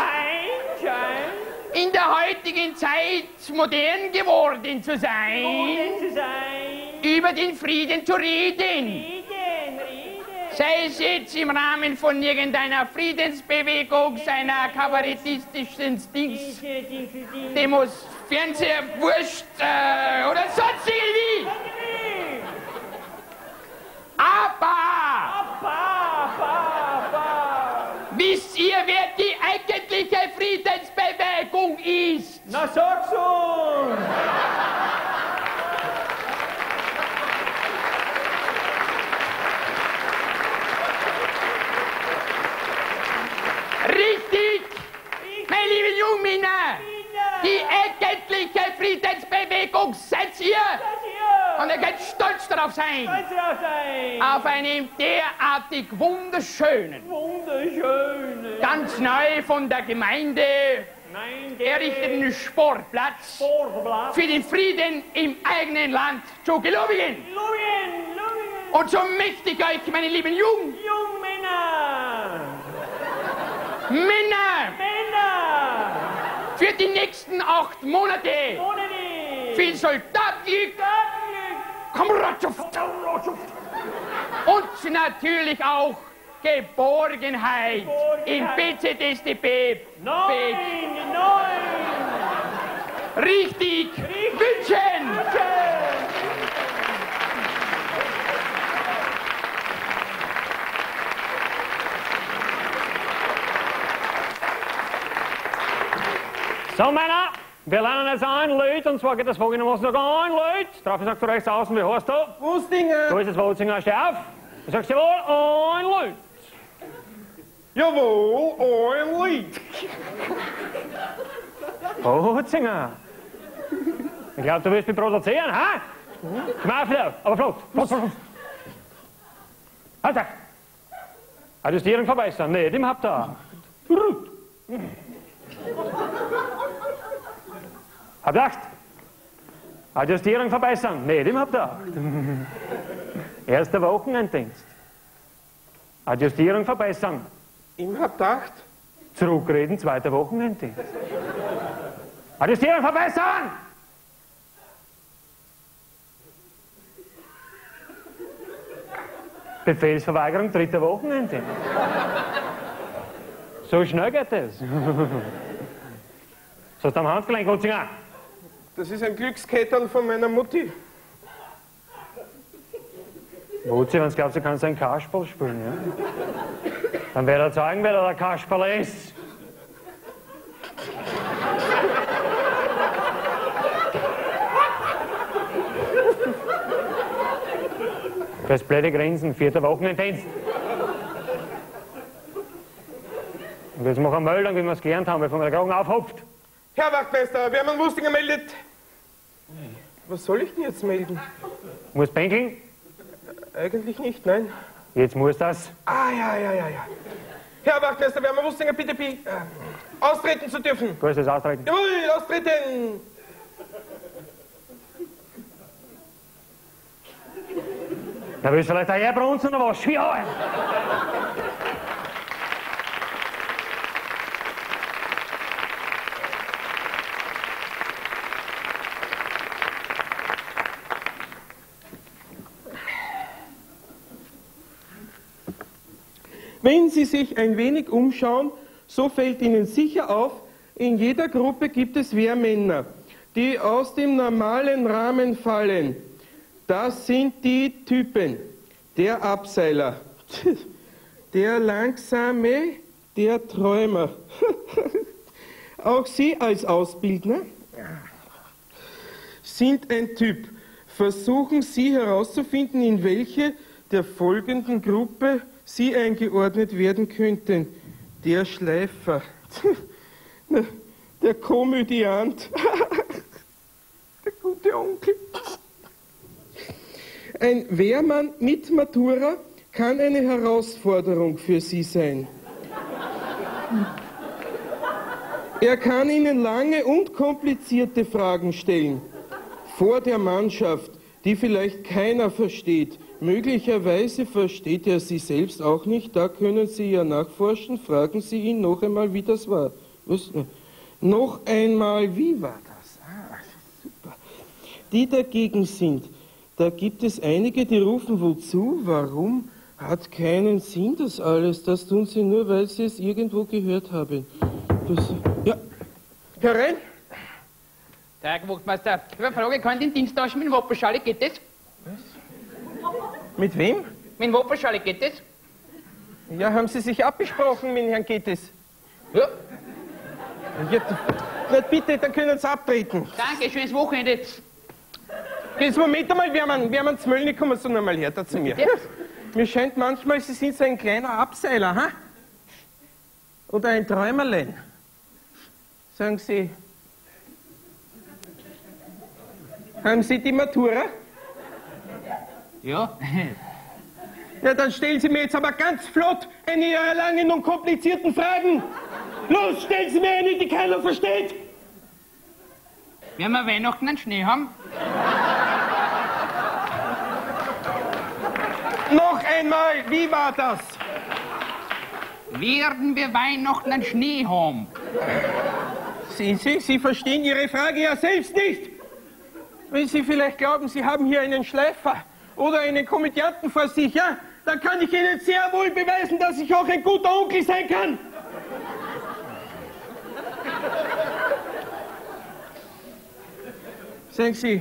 in der heutigen Zeit modern geworden zu sein, über den Frieden zu reden. Sei es jetzt im Rahmen von irgendeiner Friedensbewegung, seiner kabarettistischen Stings, Demos, Fernseher, Wurst äh, oder sonst irgendwie. Papa! Papa, Papa. Wisst ihr, wer die eigentliche Friedensbewegung ist? Na, sag's uns. Richtig! Meine lieben Jungmänner! Die eigentliche Friedensbewegung seid ihr! Und ihr könnt stolz darauf sein! Auf einen derartig wunderschönen, Wunderschön. ganz neu von der Gemeinde errichteten Sportplatz für den Frieden im eigenen Land zu gelobigen. Und so möchte ich euch, meine lieben Jung Jungmänner. Männer, Männer. für die nächsten acht Monate Monate. viel Soldatglück, Kameradschaft und natürlich auch Geborgenheit, im B Z S D B. Nein, nein. Richtig, wünschen! So, Männer, wir lernen jetzt ein Lied, und zwar geht das folgendermaßen noch ein Lied. Drauf sagst du rechts außen, wie heißt du? Wustinger. Du ist das Wozinger, steh auf. Du sagst jawohl, ein Lied. Jawohl, ein Lied. Wozinger. Ich glaube, du willst mich produzieren, ha? Komm auf wieder, aber flott, flott, flott. Halt weg. Adjustierung verbessern, nicht im Hauptag. Hab acht. Adjustierung verbessern, nicht im Hauptag. Erster Wochenenddienst. Adjustierung verbessern. Im Hauptacht. Zurückreden, zweiter Wochenenddienst. Adjustierung verbessern! Befehlsverweigerung, dritter Wochenenddienst. So schnell geht das. So ist am Handgelenk, Wutzinger. Das ist ein Glückskettel von meiner Mutti. Wutzi, wenn du glaubst, du kannst ein Kasperl spielen, ja? Dann wird er zeigen, wer der Kasperl ist. Das blöde Grinsen, vierter Wochenenddienst. Und jetzt mach eine Meldung, wie wir es gelernt haben, bevor der Kragen aufhupft. Herr Wachtmeister, wir haben einen Wustinger meldet. Was soll ich denn jetzt melden? Muss pinkeln? Eigentlich nicht, nein. Jetzt muss das. Ah, ja, ja, ja, ja. Herr Wachtmeister, wir haben einen Wustinger bitte, bitte äh, austreten zu dürfen. Wo ist das austreten? Jawohl, austreten! Da willst du vielleicht daher brunzen oder was? Ja! Wenn Sie sich ein wenig umschauen, so fällt Ihnen sicher auf, in jeder Gruppe gibt es Wehrmänner, die aus dem normalen Rahmen fallen. Das sind die Typen. Der Abseiler, der Langsame, der Träumer. Auch Sie als Ausbildner sind ein Typ. Versuchen Sie herauszufinden, in welche der folgenden Gruppe Sie eingeordnet werden könnten. Der Schleifer, der Komödiant, der gute Onkel. Ein Wehrmann mit Matura kann eine Herausforderung für Sie sein. Er kann Ihnen lange und komplizierte Fragen stellen. Vor der Mannschaft, die vielleicht keiner versteht. Möglicherweise versteht er sie selbst auch nicht. Da können Sie ja nachforschen. Fragen Sie ihn noch einmal, wie das war. Was? Noch einmal, wie war das? Ah, super. Die dagegen sind, da gibt es einige, die rufen, wozu, warum, hat keinen Sinn das alles. Das tun sie nur, weil sie es irgendwo gehört haben. Das, ja. Herein. Tag, Wachtmeister. Ich habe eine Frage, kann ich den Dienst tauschen mit dem Wappenschale, geht das? Mit wem? Mit dem Wappenschale geht das? Ja, haben Sie sich abgesprochen mit Herrn Getes? Ja. Ja, na bitte, dann können Sie abtreten. Danke, schönes Wochenende. Jetzt Moment einmal, wir haben, wir haben Zmölln, kommen Sie noch mal her, da zu mir. Ja. Mir scheint manchmal, Sie sind so ein kleiner Abseiler, ha? Oder ein Träumerlein. Sagen Sie, haben Sie die Matura? Ja. Ja, dann stellen Sie mir jetzt aber ganz flott eine Ihrer langen und komplizierten Fragen. Los, stellen Sie mir eine, die keiner versteht. Werden wir Weihnachten einen Schnee haben? Noch einmal, wie war das? Werden wir Weihnachten einen Schnee haben? Sehen Sie, Sie verstehen Ihre Frage ja selbst nicht. Wenn Sie vielleicht glauben, Sie haben hier einen Schleifer oder einen Komödianten vor sich, ja, dann kann ich Ihnen sehr wohl beweisen, dass ich auch ein guter Onkel sein kann. Sagen Sie,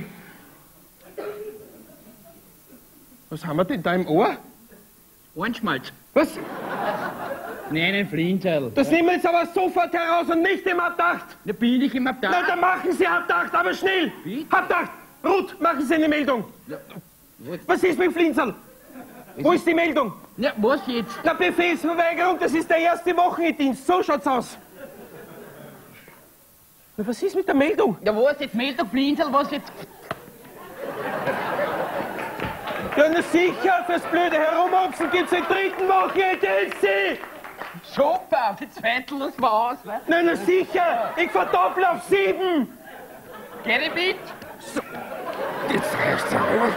was haben wir denn da im Ohr? Ohrenschmalz. Was? Nein, ein Flienzel. Das nehmen wir jetzt aber sofort heraus und nicht im Abdacht. Da bin ich im Abdacht. Na, dann machen Sie Abdacht, aber schnell. Wie? Abdacht. Ruth, machen Sie eine Meldung. Was ist mit dem Flienzel? Wo ist die Meldung? Ja, was jetzt? Na, Befehlsverweigerung, das ist der erste Wochenenddienst. So schaut's aus. Na, was ist mit der Meldung? Ja, was jetzt? Meldung, Flienzel, was jetzt? Ja, na sicher, fürs blöde Herumhopsen gibt's den dritten Wochenenddienst. Super, die zweite was war's, ne? Na, na sicher, ich verdoppel auf sieben. Geh ich mit? So. Jetzt reicht's aber.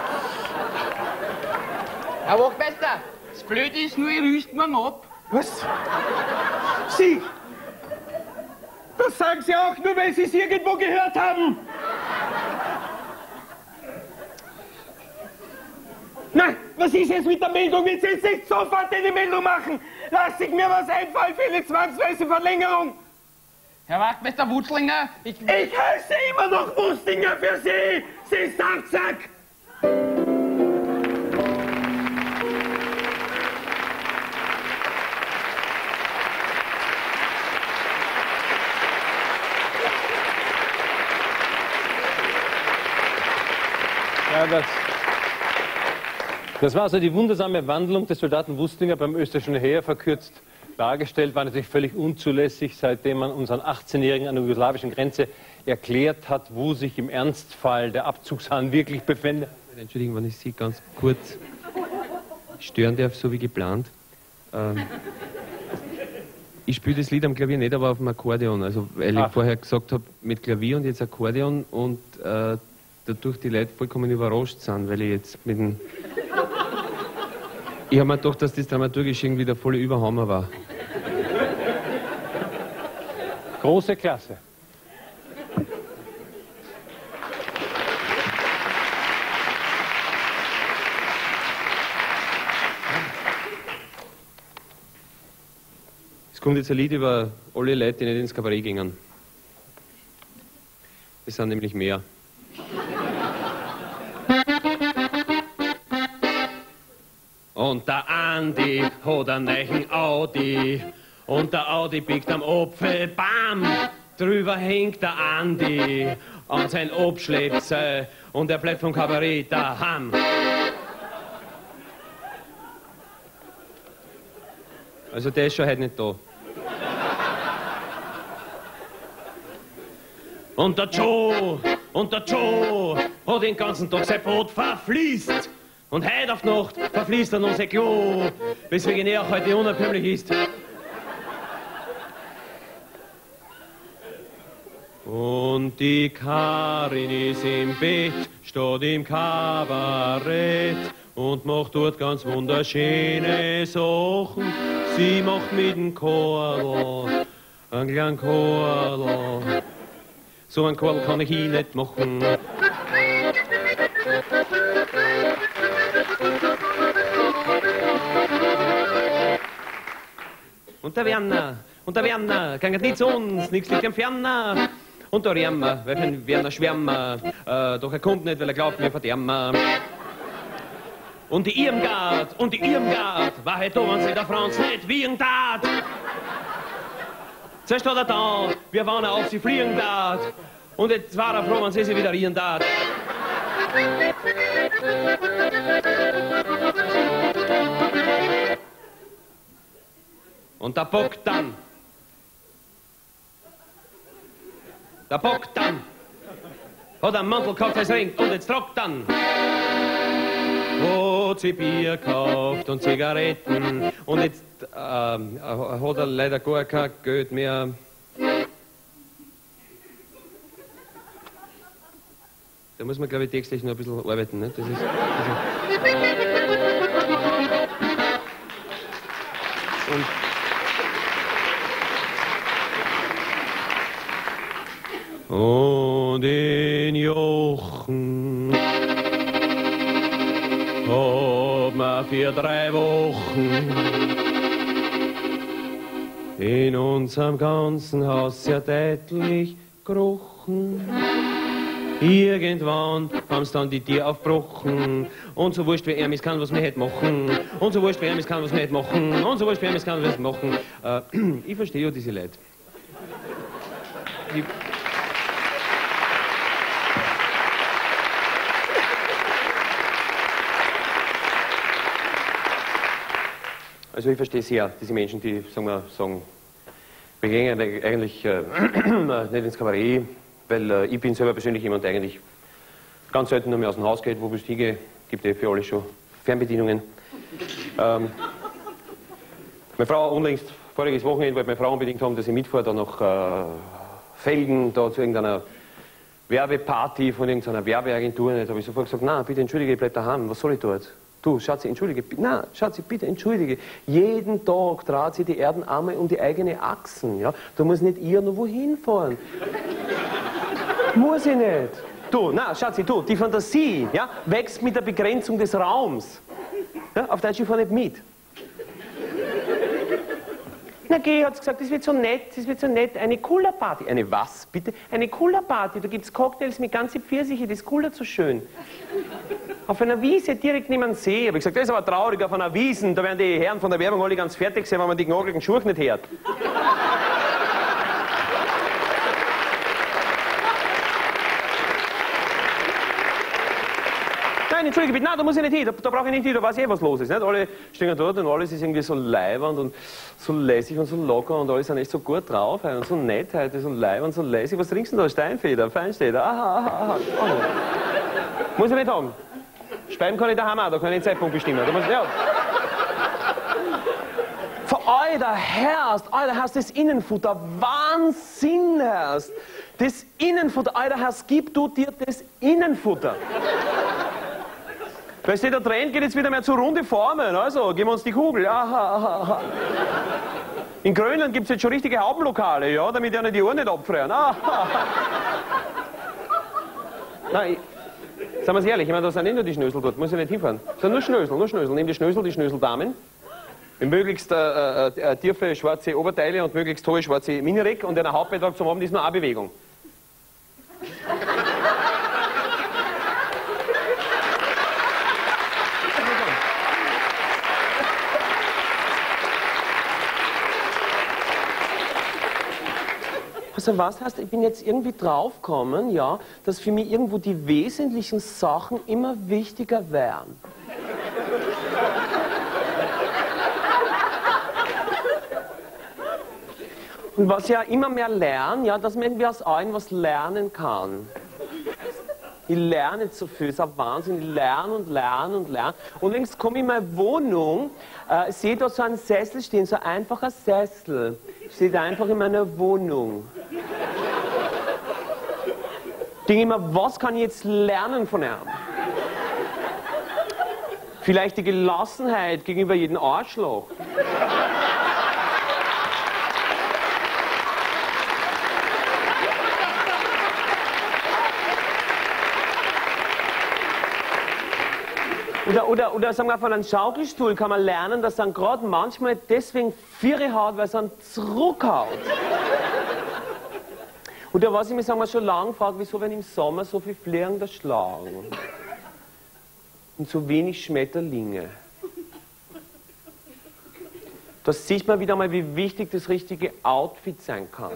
Herr Wachtmeister, das Blöde ist nur, ich rüst morgen ab. Was? Sie? Das sagen Sie auch nur, weil Sie es irgendwo gehört haben. Na, was ist jetzt mit der Meldung? Wenn Sie jetzt nicht sofort eine Meldung machen, lasse ich mir was einfallen für eine zwangsweise Verlängerung. Herr Wachtmeister Wutzlinger, ich... Ich heiße immer noch Wustinger für Sie, Sie Sacksack. Ja, das, das war also die wundersame Wandlung des Soldaten Wustinger beim österreichischen Heer, verkürzt dargestellt, war natürlich völlig unzulässig, seitdem man unseren achtzehnjährigen an der jugoslawischen Grenze erklärt hat, wo sich im Ernstfall der Abzugshahn wirklich befände. Entschuldigung, wenn ich Sie ganz kurz stören darf, so wie geplant. Ähm, ich spiele das Lied am Klavier nicht, aber auf dem Akkordeon, also weil ich Ach. vorher gesagt habe, mit Klavier und jetzt Akkordeon und äh, dadurch die Leute vollkommen überrascht sind, weil ich jetzt mit dem... Ich habe mir gedacht, dass das dramaturgisch irgendwie der volle Überhammer war. Große Klasse. Es kommt jetzt ein Lied über alle Leute, die nicht ins Kabarett gingen. Es sind nämlich mehr. Und der Andi hat einen neuen Audi und der Audi biegt am Apfel, bam! Drüber hängt der Andi an sein Abschlepse und er bleibt vom Kabarett daheim. Also der ist schon heute nicht da. Und der Joe, und der Joe hat den ganzen Tag sein Boot verfließt. Und heute auf Nacht verfließt er unser Klo, weswegen er auch heute unerkömmlich ist. Und die Karin ist im Bett, steht im Kabarett und macht dort ganz wunderschöne Sachen. Sie macht mit dem Chorl, einen kleinen Chorl. So einen Chorl kann ich ihn nicht machen. Und der Werner, und der Werner, kann nicht zu uns, nichts liegt am Ferner. Und der Rärmer, weil kein Werner Schwärmer, äh, doch er kommt nicht, weil er glaubt, wir verderben. Und die Irmgard, und die Irmgard, war halt da, wenn sie der Franz nicht wiegen tat. Zuerst hat er da, wir waren auf sie fliegen tat. Und jetzt war er froh, wenn sie sie wieder rieren tat. Und der Bock dann, der Bock dann, hat einen Mantel gekauft als Ring und jetzt trockt dann. Hat sie Bier gekauft und Zigaretten und jetzt ähm, hat er leider gar kein Geld mehr. Da muss man, glaube ich, textlich noch ein bisschen arbeiten. Ne? Das ist, das ist und Und in Jochen hab ma für drei Wochen in unserem ganzen Haus sehr deutlich gerochen. Irgendwann haben's dann die Tier aufgebrochen. Und so wurscht wie er mis kann, was wir hätt machen. Und so wurscht wie er mis kann, was wir hätt machen. Und so wurscht wie er mis kann, was wir machen. Äh, ich verstehe ja diese Leute. Ich Also ich verstehe sehr diese Menschen, die sagen, wir, sagen wir gehen eigentlich äh, nicht ins Kabarett, weil äh, ich bin selber persönlich jemand, der eigentlich ganz selten nur mehr aus dem Haus geht, wo bist du hingehe, gibt eh für alle schon Fernbedienungen. Ähm, meine Frau unlängst, voriges Wochenende, wollte meine Frau unbedingt haben, dass ich mitfahre, da nach äh, Felden, da zu irgendeiner Werbeparty von irgendeiner Werbeagentur. Da habe ich sofort gesagt, na bitte entschuldige, ich bleib daheim, was soll ich dort? Du, Schatzi, entschuldige, na, Schatzi, bitte, entschuldige. Jeden Tag dreht sich die Erden einmal um die eigene Achsen, ja. Du musst nicht irgendwo wohin fahren. Muss ich nicht. Du, na, Schatzi, du, die Fantasie, ja, wächst mit der Begrenzung des Raums. Ja, auf Deutsch, ich fahr nicht mit. Na geh, hat's gesagt, das wird so nett, das wird so nett. Eine Cooler-Party. Eine was, bitte? Eine Cooler-Party. Da gibt's Cocktails mit ganzen Pfirsiche, das ist Cooler so schön. Auf einer Wiese, direkt neben dem See. Hab ich gesagt, das ist aber traurig, auf einer Wiese. Da werden die Herren von der Werbung alle ganz fertig sein, wenn man die gnageligen Schuhe nicht hört. Nein, entschuldige bitte, nein, da muss ich nicht hin, da, da brauche ich nicht hin, da weiß ich eh, was los ist. Nicht? Alle stehen dort und alles ist irgendwie so leiwand und so lässig und so locker und alle sind echt so gut drauf und so nett heute, so leiwand, so lässig. Was trinkst du denn da? Steinfeder, Feinstädter, aha, aha, aha. Oh. Muss ich nicht haben. Speiben kann ich daheim auch, da kann ich den Zeitpunkt bestimmen. Da muss ich, ja. Von Alter Herrst, Alter Herrst, das Innenfutter, Wahnsinn Herrst. Das Innenfutter, Alter Herrst, gib du dir das Innenfutter. Weißt du, der Trend geht jetzt wieder mehr zu runde Formen, also geben wir uns die Kugel. Aha, aha, aha. In Grönland gibt es jetzt schon richtige Haubenlokale, ja, damit ja nicht die Ohren nicht abfrieren. Aha. Nein, ich, seien wir ehrlich, ich meine, da sind nicht nur die Schnösel dort, muss ich nicht hinfahren. Das sind nur Schnösel, nur Schnösel. Nehmen die Schnösel, die Schnöseldamen. Mit möglichst äh, äh, tiefe schwarze Oberteile und möglichst hohe schwarze Minirock und ein Hauptbeitrag zum Abend ist nur eine Bewegung. Also was heißt, ich bin jetzt irgendwie draufgekommen, ja, dass für mich irgendwo die wesentlichen Sachen immer wichtiger werden. Und was ich ja immer mehr lerne, ja, dass man irgendwie aus allen was lernen kann. Ich lerne nicht so viel, es ist ein Wahnsinn, ich lerne und lerne und lerne. Und längst komme ich in meine Wohnung, äh, sehe da so einen Sessel stehen, so ein einfacher Sessel. Steht einfach in meiner Wohnung. Denke immer, was kann ich jetzt lernen von ihm? Vielleicht die Gelassenheit gegenüber jedem Arschloch. Oder, oder, oder sagen wir, von einem Schaukelstuhl kann man lernen, dass er gerade manchmal deswegen Viere haut, weil es einen zurückhaut. Oder was ich mir sagen wir, schon lange frage, wieso wenn im Sommer so viel fliegende schlagen? und zu wenig Schmetterlinge. Das sieht man wieder mal, wie wichtig das richtige Outfit sein kann.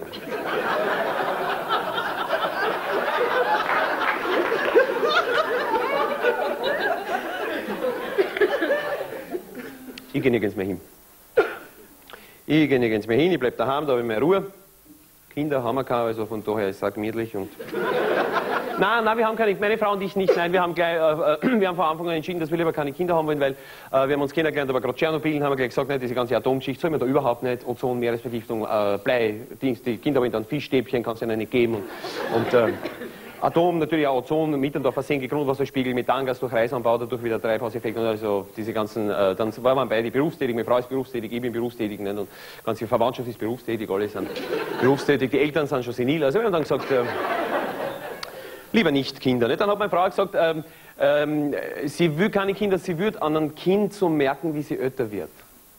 Ich gehe nirgends mehr hin. Ich gehe nirgends mehr hin, ich bleibe daheim, da habe ich mehr Ruhe. Kinder haben wir keine, also von daher ist es auch gemütlich. Und nein, nein, wir haben keine, meine Frau und ich nicht, nein, wir haben, gleich, äh, wir haben von Anfang an entschieden, dass wir lieber keine Kinder haben wollen, weil äh, wir haben uns kennengelernt, aber gerade Tschernobyl haben wir gleich gesagt, nein, diese ganze Atomgeschichte soll man da überhaupt nicht, Ozon, Meeresvergiftung, äh, Blei, Dings, die Kinder wollen dann Fischstäbchen, kann es ihnen nicht geben. Und, und äh, Atom, natürlich auch Ozon, Mittendorfer Senke, Grundwasserspiegel, Methangas durch Reisanbau, dadurch wieder Treibhauseffekt und also diese ganzen, äh, dann waren wir beide berufstätig, meine Frau ist berufstätig, ich bin berufstätig, nicht? Und die ganze Verwandtschaft ist berufstätig, alle sind berufstätig, die Eltern sind schon senil, also wir haben dann gesagt, äh, lieber nicht Kinder, nicht? Dann hat meine Frau gesagt, ähm, ähm, sie will keine Kinder, sie wird an einem Kind so merken, wie sie älter wird.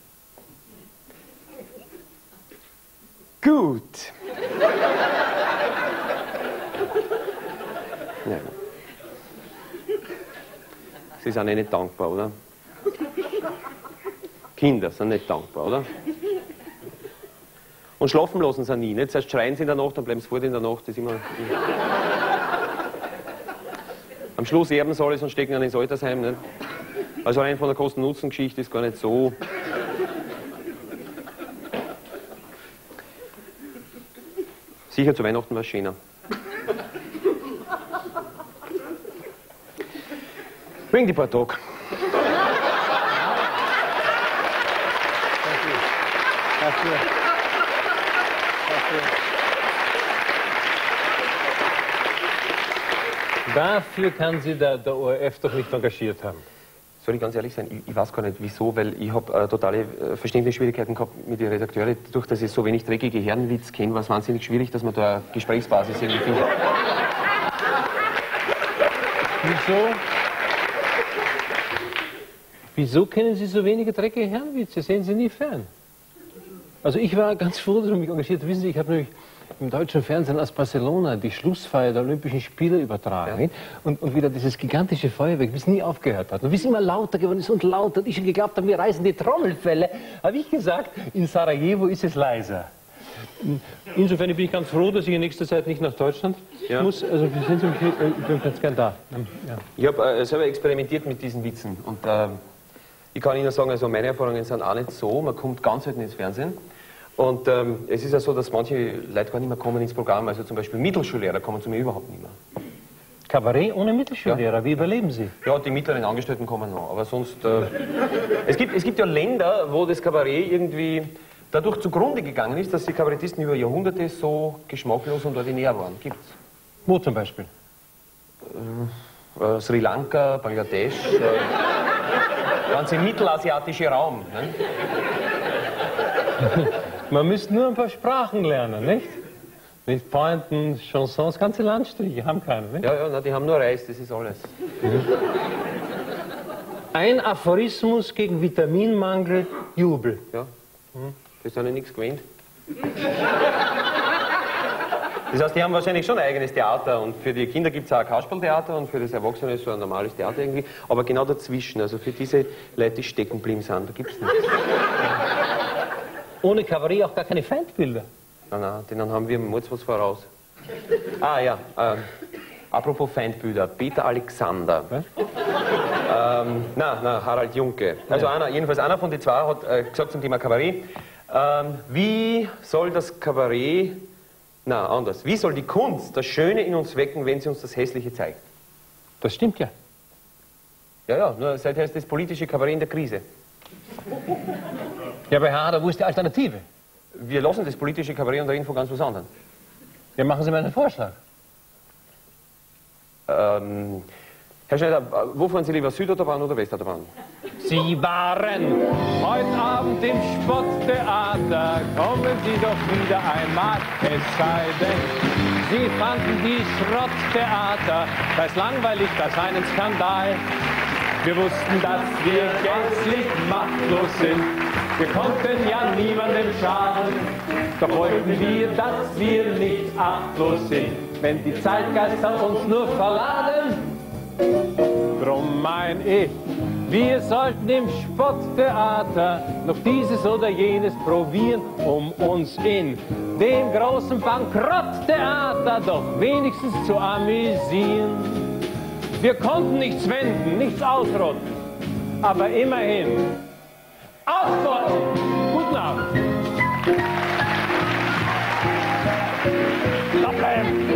Gut. Ja. Sie sind eh nicht dankbar, oder? Kinder sind nicht dankbar, oder? Und schlafen lassen sie nie, nicht? Zuerst schreien sie in der Nacht, dann bleiben sie fort in der Nacht, das ist immer... Am Schluss erben sie alles und stecken dann ins Altersheim, nicht? Also rein von der Kosten-Nutzen-Geschichte ist gar nicht so... Sicher zu Weihnachten war es schöner. Wegen die paar Tage. Dafür. Dafür. Dafür kann Sie der, der O R F doch nicht engagiert haben. Soll ich ganz ehrlich sein, ich, ich weiß gar nicht wieso, weil ich habe äh, totale äh, Verständnisschwierigkeiten gehabt mit den Redakteuren. Dadurch, dass ich so wenig dreckige Herrenwitz kenne, war es wahnsinnig schwierig, dass man da eine Gesprächsbasis irgendwie findet. Wieso? Wieso kennen Sie so wenige dreckige Herrenwitze? Sehen Sie nie fern. Also ich war ganz froh, dass ich mich engagiert habe. Wissen Sie, ich habe nämlich im deutschen Fernsehen aus Barcelona die Schlussfeier der Olympischen Spiele übertragen. Ja. Und, und wieder dieses gigantische Feuerwerk, bis es nie aufgehört hat. Und wie es immer lauter geworden ist und lauter. Und ich schon geglaubt habe, mir reißen die Trommelfälle. Habe ich gesagt, in Sarajevo ist es leiser. Insofern bin ich ganz froh, dass ich in nächster Zeit nicht nach Deutschland ja. muss. Also sind Sie, ich bin ganz gern da. Ja. Ich habe äh, selber experimentiert mit diesen Witzen. Und äh, ich kann Ihnen sagen, also meine Erfahrungen sind auch nicht so. Man kommt ganz selten ins Fernsehen. Und ähm, es ist ja so, dass manche Leute gar nicht mehr kommen ins Programm. Also zum Beispiel Mittelschullehrer kommen zu mir überhaupt nicht mehr. Kabarett ohne Mittelschullehrer, ja. Wie überleben Sie? Ja, die mittleren Angestellten kommen noch. Aber sonst... Äh, es, gibt, es gibt ja Länder, wo das Kabarett irgendwie dadurch zugrunde gegangen ist, dass die Kabarettisten über Jahrhunderte so geschmacklos und ordinär waren. Gibt's? Wo zum Beispiel? Äh, äh, Sri Lanka, Bangladesch, äh, ganze mittelasiatische Raum. Ne? Man müsste nur ein paar Sprachen lernen, nicht? Nicht Pointen, Chansons, ganze Landstriche haben keine, nicht? Ja, ja, na, die haben nur Reis, das ist alles. Mhm. Ein Aphorismus gegen Vitaminmangel, Jubel. Ja, mhm. Das ist ja nichts gewöhnt. Das heißt, die haben wahrscheinlich schon ein eigenes Theater und für die Kinder gibt es auch ein Kasperltheater und für das Erwachsene ist so ein normales Theater irgendwie. Aber genau dazwischen, also für diese Leute, die stecken geblieben sind, da gibt es nichts. Ohne Kabarett auch gar keine Feindbilder. Nein, nein, denen haben wir Murz was voraus. Ah ja, ähm, apropos Feindbilder, Peter Alexander. Ähm, na, na, Harald Junke. Also einer, jedenfalls einer von den zwei hat äh, gesagt zum Thema Kabarett, ähm, wie soll das Kabarett, na anders, wie soll die Kunst das Schöne in uns wecken, wenn sie uns das Hässliche zeigt? Das stimmt ja. Ja, ja, nur seither ist das politische Kabarett in der Krise. Ja, aber Herr Hader, wo ist die Alternative? Wir lassen das politische Kabarett und reden von ganz was anderem. Ja, machen Sie mir einen Vorschlag. Ähm, Herr Schneider, wo fahren Sie lieber, Südautobahn oder Westautobahn? Sie waren heute Abend im Spotttheater, kommen Sie doch wieder einmal, es sei denn, Sie fanden die Schrotttheater, das ist langweilig, das ist ein Skandal. Wir wussten, dass wir gänzlich machtlos sind. Wir konnten ja niemandem schaden. Doch wollten wir, dass wir nicht achtlos sind. Wenn die Zeitgeister uns nur verladen, Drum mein ich, wir sollten im Spotttheater noch dieses oder jenes probieren, um uns in dem großen Bankrotttheater doch wenigstens zu amüsieren. Wir konnten nichts wenden, nichts ausrotten, aber immerhin ausrotten. Guten Abend. Da bleiben.